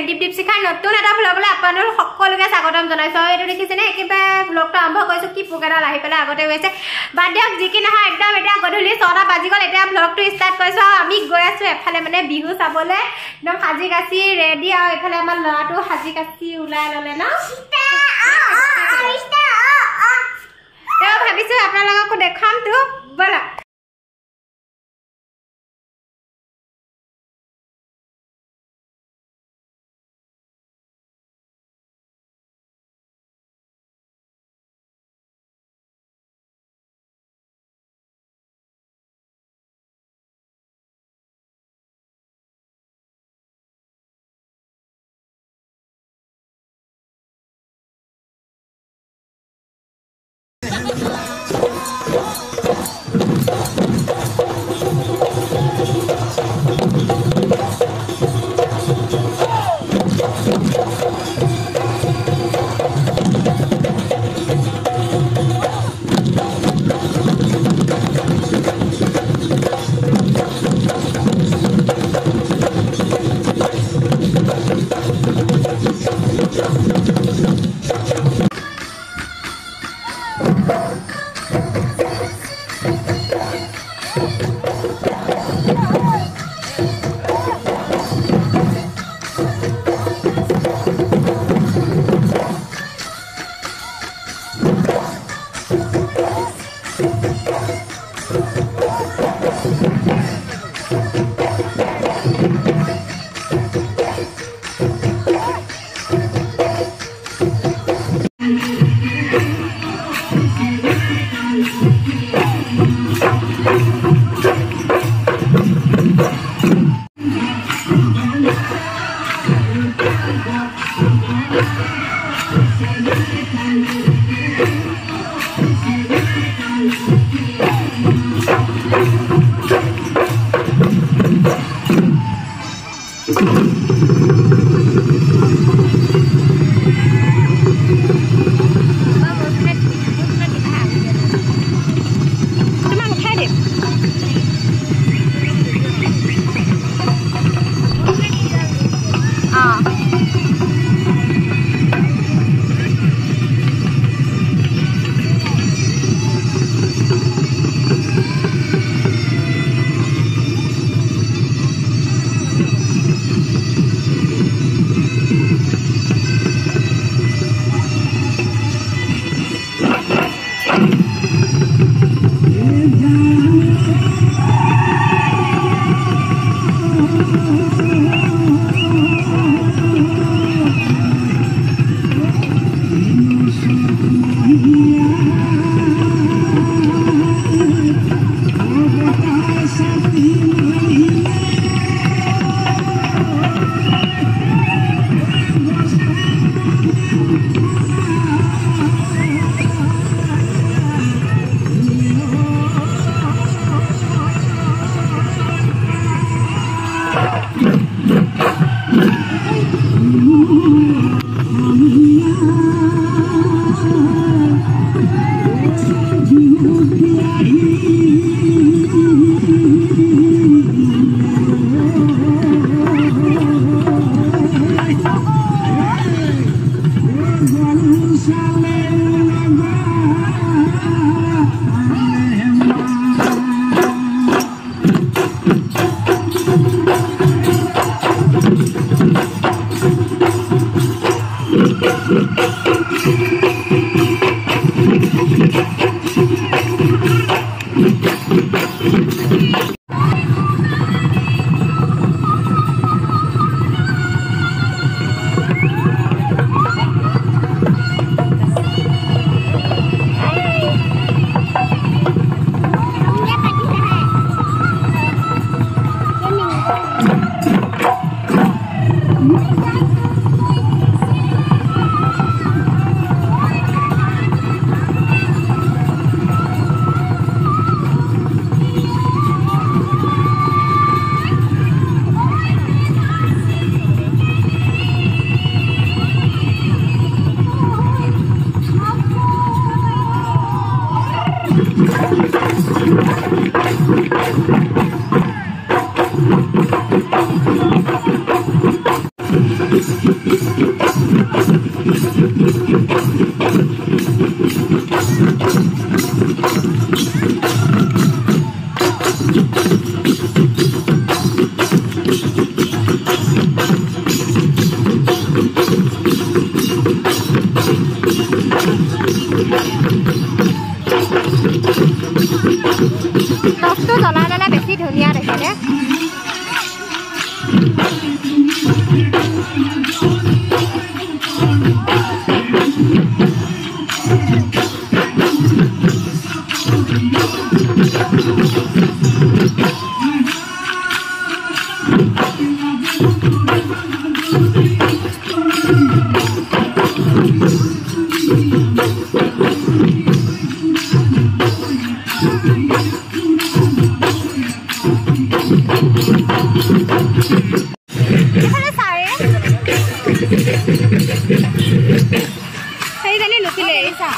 Dip Dipshikha নতুন এটা ভ্লগলৈ আপোনালোক সকলোকে স্বাগতম জনাইছো এটো দেখিছেনে একেবাৰে ভ্লগটো আৰম্ভ কৰিছো কি পোকেৰা লাহি পেলা আগতে গৈছে বাদ দিয়ক যি কি নহয় একদম এটা গধূলি 6টা বাজি গল এটা ভ্লগটো ষ্টাৰ্ট কৰিছো আমি গৈ আছো এফালে মানে বিহু চাবলে একদম হাজি কাছি ৰেডি আৰু এফালে আমাৰ লৰাটো হাজি কাছি উলাই ললে না তো ভাবিছো আপোনালোকক দেখাম তো বলা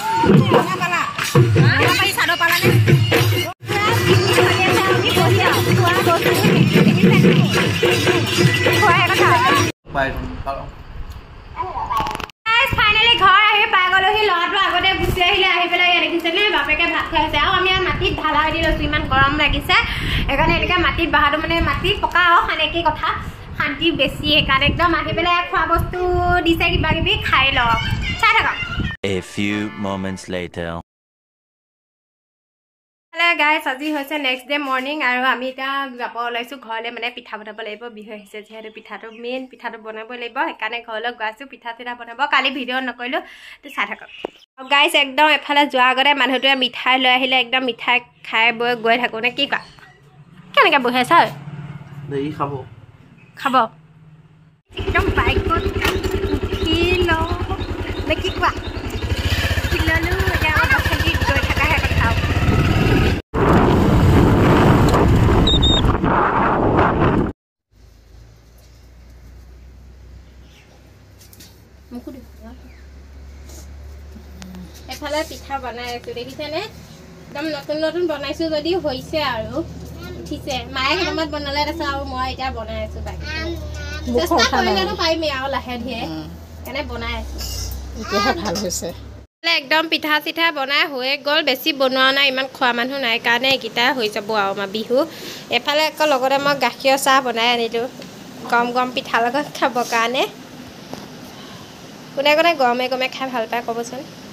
ফাইনেলি ঘৰ আহি পাই গলোহি ল'ৰাটো আগতে গুচি আহিলে আহি পেলাই ইয়াত দেখিছেনে বাপেকে ভাত খাইছে আৰু আমি মাটিত ঢালাই দি লৈছোঁ ইমান গৰম লাগিছে সেইকাৰণে এনেকৈ মাটিত বহাটো মানে মাটি পকা আৰু সানেকি কথা শান্তি বেছি সেইকাৰণে একদম আহি পেলাই খোৱা বস্তু দিছে কিবা কিবি খাই লওঁ চাই থাকক A few moments later গাইছ আজি হৈছে নেক্সট ডে মৰ্নিং আৰু আমি এতিয়া যাব ওলাইছোঁ ঘৰলৈ মানে পিঠা বনাব লাগিব বিহু আহিছে যিহেতু পিঠাটো মেইন পিঠাটো বনাব লাগিব সেইকাৰণে ঘৰলৈ গৈছোঁ পিঠা চিঠা বনাব কালি ভিডিঅ' নকৰিলোঁ তো চাই থাকক গাইছ একদম এফালে যোৱাৰ আগতে মানুহটোৱে মিঠাই লৈ আহিলে একদম মিঠাই খাই বৈ গৈ থাকোঁ নে কি কোৱা কেনেকৈ বহি আছা খাব খাব একদম বাইকত উঠি লওঁ নে কি কোৱা উঠি ল'লোঁ এতিয়া আমাৰ বছৰি গৈ থকাহে কথা এফালে পিঠা বনাই আছোঁ দেখিছেনে একদম নতুন নতুন বনাইছোঁ যদিও হৈছে আৰু উঠিছে মায়ে কেইটামান বনালে তাৰপিছত আৰু মই এতিয়া বনাই আছোঁ বাকী চেষ্টা কৰিলেতো পাৰিমেই আৰু লাহে ধীৰে সেইকাৰণে বনাই আছোঁ এতিয়াহে ভাল হৈছে একদম পিঠা চিঠা বনাই হৈ গ'ল বেছি বনোৱা নাই ইমান খোৱা মানুহ নাই কাৰণে এইকেইটা হৈ যাব আৰু আমাৰ বিহু এফালে আকৌ লগতে মই গাখীৰৰ চাহ বনাই আনিলোঁ গৰম গৰম পিঠাৰ লগত খাবৰ কাৰণে কোনে কোনে গৰমে গৰমে খাই ভাল পায় ক'বচোন